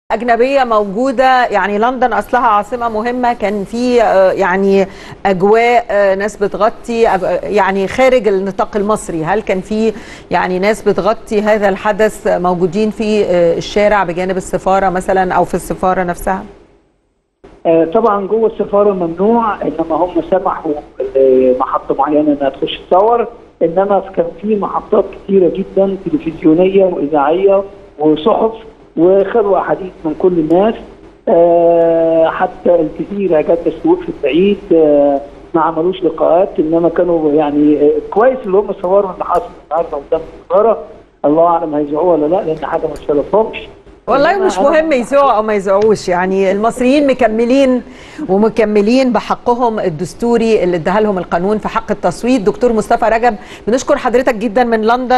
أجنبية موجودة، يعني لندن أصلها عاصمة مهمة، كان في يعني أجواء ناس بتغطي يعني خارج النطاق المصري. هل كان في يعني ناس بتغطي هذا الحدث موجودين في الشارع بجانب السفارة مثلا أو في السفارة نفسها؟ طبعا جوه السفارة ممنوع، إنما هم سمحوا لمحطة معينة إنها تخش تصور، إنما كان في محطات كثيرة جدا تلفزيونية وإذاعية وصحف، وخدوا أحاديث من كل الناس. حتى الجزيرة جت السوق في البعيد ما عملوش لقاءات، إنما كانوا يعني كويس اللي هم صوروا اللي حصل النهارده قدام السفارة. الله أعلم هيذيعوه ولا لا، لأن حاجة ما تشرفهمش. والله مش مهم يذيعوا او ما يذيعوش، يعني المصريين مكملين بحقهم الدستوري اللي اداها لهم القانون في حق التصويت. دكتور مصطفى رجب، بنشكر حضرتك جدا من لندن.